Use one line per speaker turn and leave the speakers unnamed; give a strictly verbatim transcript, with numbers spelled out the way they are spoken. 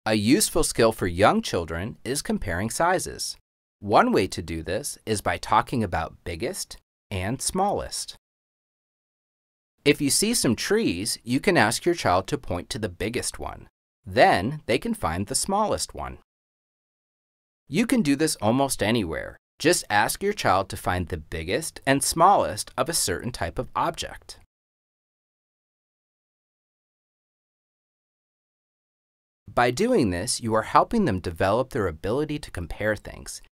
A useful skill for young children is comparing sizes. One way to do this is by talking about biggest and smallest. If you see some trees, you can ask your child to point to the biggest one. Then they can find the smallest one. You can do this almost anywhere. Just ask your child to find the biggest and smallest of a certain type of object. By doing this, you are helping them develop their ability to compare things